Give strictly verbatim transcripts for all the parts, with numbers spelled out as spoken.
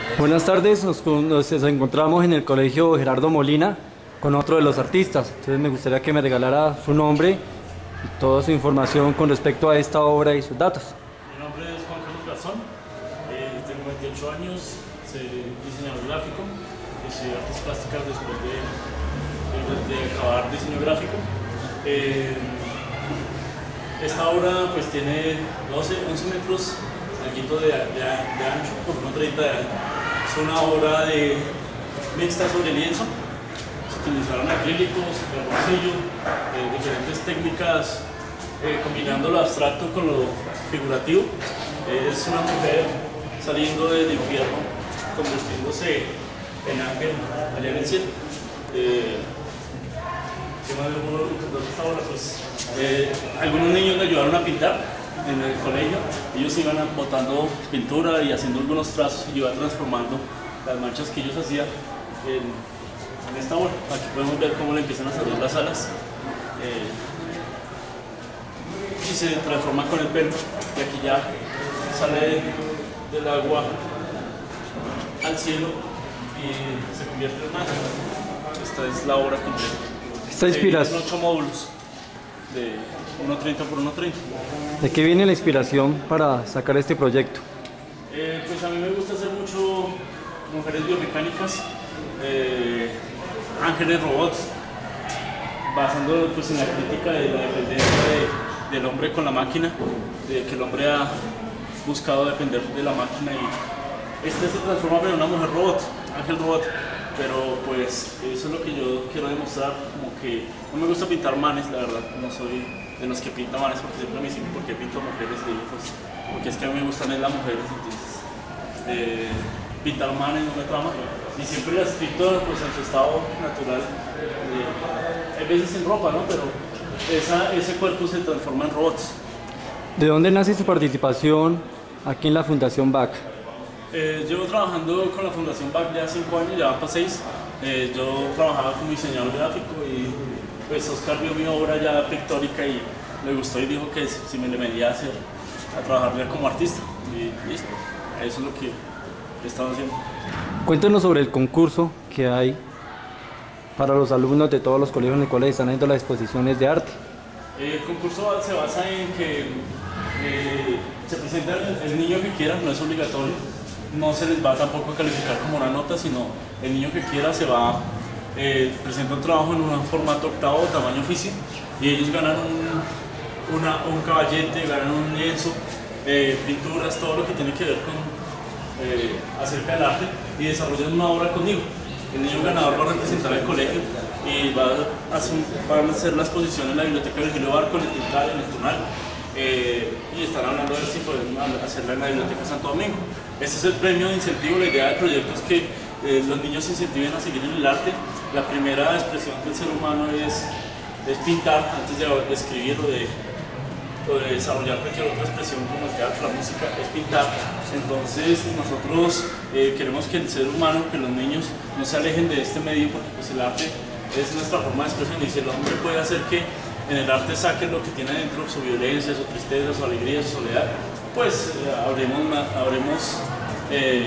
Buenas tardes, nos, con- nos encontramos en el Colegio Gerardo Molina con otro de los artistas. Entonces me gustaría que me regalara su nombre y toda su información con respecto a esta obra y sus datos. Mi nombre es Juan Carlos Garzón, eh, tengo veintiocho años, soy diseñador gráfico, estudié artes plásticas después de, de, de acabar diseño gráfico. Eh, esta obra pues tiene doce, once metros algo de, de, de ancho por unos treinta de alto. Es una obra de mixta sobre lienzo. Se utilizaron acrílicos, carboncillo, eh, diferentes técnicas eh, combinando lo abstracto con lo figurativo. Eh, es una mujer saliendo del infierno, convirtiéndose en ángel allá en el cielo. Eh, ¿Qué más le puedo contar de esta obra? Pues, eh, algunos niños me ayudaron a pintar en el colegio. Ellos iban botando pintura y haciendo algunos trazos y yo iba transformando las manchas que ellos hacían en, en esta obra. Aquí podemos ver cómo le empiezan a salir las alas eh, y se transforma con el pelo, y aquí ya sale del agua al cielo y se convierte en ángel. Esta es la obra completa. Esta Eh, inspiración, Son ocho módulos de uno treinta por uno treinta. ¿de qué viene la inspiración para sacar este proyecto? Eh, pues a mí me gusta hacer mucho mujeres biomecánicas, eh, ángeles robots, basando pues, en la crítica de la dependencia de, del hombre con la máquina, de que el hombre ha buscado depender de la máquina y este se transforma en una mujer robot, ángel robot. Pero pues eso es lo que yo quiero demostrar, como que no me gusta pintar manes, la verdad, no soy de los que pintan manes porque siempre me dicen por qué pinto mujeres, y digo, pues porque es que a mí me gustan es las mujeres, entonces eh, pintar manes no me trama y siempre las pinto pues en su estado natural, eh, hay veces en ropa, ¿no? Pero esa, ese cuerpo se transforma en robots. ¿De dónde nace su participación aquí en la Fundación B A C? Eh, llevo trabajando con la Fundación B A C ya cinco años, ya van para seis. Eh, yo trabajaba como diseñador gráfico y pues Oscar vio mi obra ya pictórica y le gustó y dijo que si me le venía a hacer, a trabajar ya como artista. Y listo, eso es lo que he estado haciendo. Cuéntenos sobre el concurso que hay para los alumnos de todos los colegios en los cuales están haciendo las exposiciones de arte. El concurso se basa en que eh, se presenta el, el niño que quiera, no es obligatorio. No se les va tampoco a calificar como una nota, sino el niño que quiera se va, eh, presenta un trabajo en un formato octavo, tamaño oficio, y ellos ganan un, una, un caballete, ganan un lienzo, eh, pinturas, todo lo que tiene que ver con eh, acerca del arte, y desarrollan una obra conmigo. El niño ganador va a representar al colegio y va a hacer, van a hacer la exposición en la biblioteca Virgilio Barco, en el Tintal, en el Tunal. Eh, y están hablando de ver si pueden hacerla en la Biblioteca Santo Domingo. Este es el premio de incentivo. La idea del proyecto es que eh, los niños se incentiven a seguir en el arte. La primera expresión del ser humano es, es pintar antes de, de escribir o de, o de desarrollar cualquier otra expresión como el teatro, la música, es pintar. Entonces nosotros eh, queremos que el ser humano, que los niños no se alejen de este medio, porque pues, el arte es nuestra forma de expresión y si el hombre puede hacer que en el arte saquen lo que tiene dentro, su violencia, su tristeza, su alegría, su soledad, pues eh, habremos, habremos eh,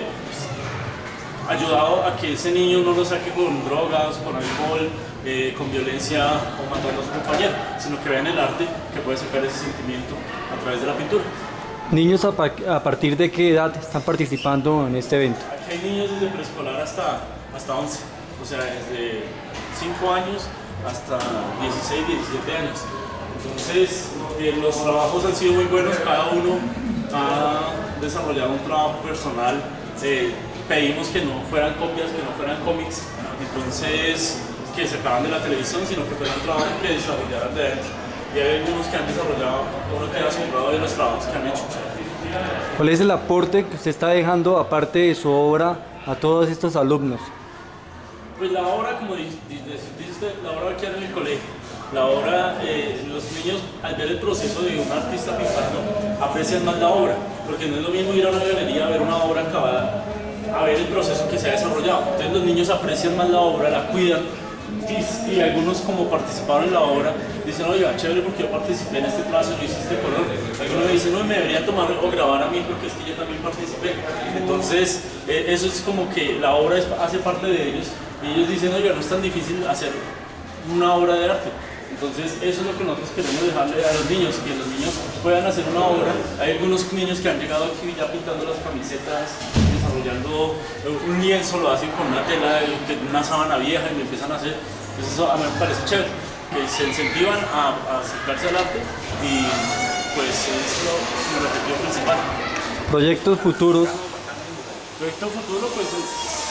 pues, ayudado a que ese niño no lo saque con drogas, con alcohol, eh, con violencia o matando a su compañero, sino que vean el arte que puede sacar ese sentimiento a través de la pintura. ¿Niños a, pa- a partir de qué edad están participando en este evento? Aquí hay niños desde preescolar hasta, hasta once, o sea, desde cinco años hasta dieciséis, diecisiete años. Entonces, eh, los trabajos han sido muy buenos, cada uno ha desarrollado un trabajo personal. Eh, pedimos que no fueran copias, que no fueran cómics, entonces que se acaban de la televisión, sino que fueran trabajos que desarrollaran de adentro. Y hay algunos que han desarrollado, uno queda asombrado de los trabajos que han hecho. ¿Cuál es el aporte que usted está dejando, aparte de su obra, a todos estos alumnos? Pues la obra, como dice usted, la obra va a quedar en el colegio. La obra, eh, los niños al ver el proceso de un artista pintando aprecian más la obra, porque no es lo mismo ir a una galería a ver una obra acabada, a ver el proceso que se ha desarrollado. Entonces los niños aprecian más la obra, la cuidan y, y algunos como participaron en la obra dicen, oiga, chévere porque yo participé en este trazo, yo hice este color. Algunos me dicen, no, me deberían tomar o grabar a mí porque es que yo también participé. Entonces eh, eso es como que la obra es, hace parte de ellos y ellos dicen, oiga, no es tan difícil hacer una obra de arte. Entonces eso es lo que nosotros queremos dejarle a los niños, que los niños puedan hacer una obra. Hay algunos niños que han llegado aquí ya pintando las camisetas, desarrollando un lienzo, lo hacen con una tela, una sábana vieja y lo empiezan a hacer. Entonces eso a mí me parece chévere, que se incentivan a, a acercarse al arte y pues es lo, lo objetivo principal. Proyectos futuros. Proyecto futuro pues es,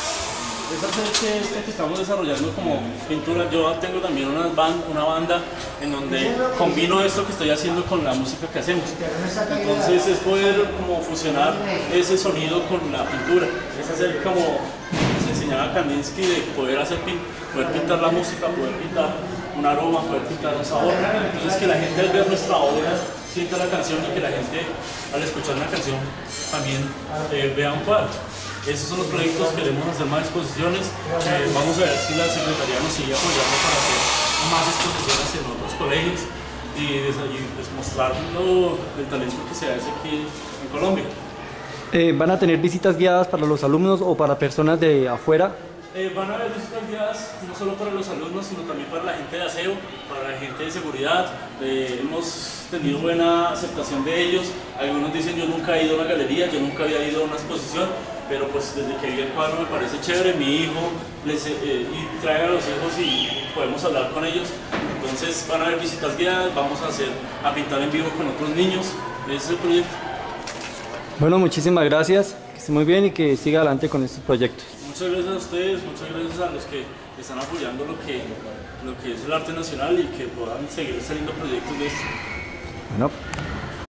es hacer que este que estamos desarrollando como pintura. Yo tengo también una banda, una banda en donde combino esto que estoy haciendo con la música que hacemos. Entonces es poder como fusionar ese sonido con la pintura. Es hacer como se enseñaba Kandinsky de poder, hacer, poder pintar la música, poder pintar un aroma, poder pintar un sabor. Entonces que la gente al ver nuestra obra sienta la canción y que la gente al escuchar una canción también eh, vea un cuadro. Esos son los proyectos, queremos hacer más exposiciones, eh, vamos a ver si la Secretaría nos sigue apoyando para hacer más exposiciones en otros colegios y, y pues, mostrar lo, el talento que se hace aquí en Colombia. Eh, ¿Van a tener visitas guiadas para los alumnos o para personas de afuera? Eh, van a haber visitas guiadas no solo para los alumnos, sino también para la gente de aseo, para la gente de seguridad. Eh, hemos tenido buena aceptación de ellos. Algunos dicen, yo nunca he ido a una galería, yo nunca había ido a una exposición, pero pues desde que vi el cuadro me parece chévere. Mi hijo les, eh, y trae a los hijos y podemos hablar con ellos. Entonces van a haber visitas guiadas, vamos a, hacer, a pintar en vivo con otros niños. Ese es el proyecto. Bueno, muchísimas gracias, que esté muy bien y que siga adelante con estos proyectos. Muchas gracias a ustedes, muchas gracias a los que están apoyando lo que, lo que es el arte nacional y que puedan seguir saliendo proyectos de esto. Bueno.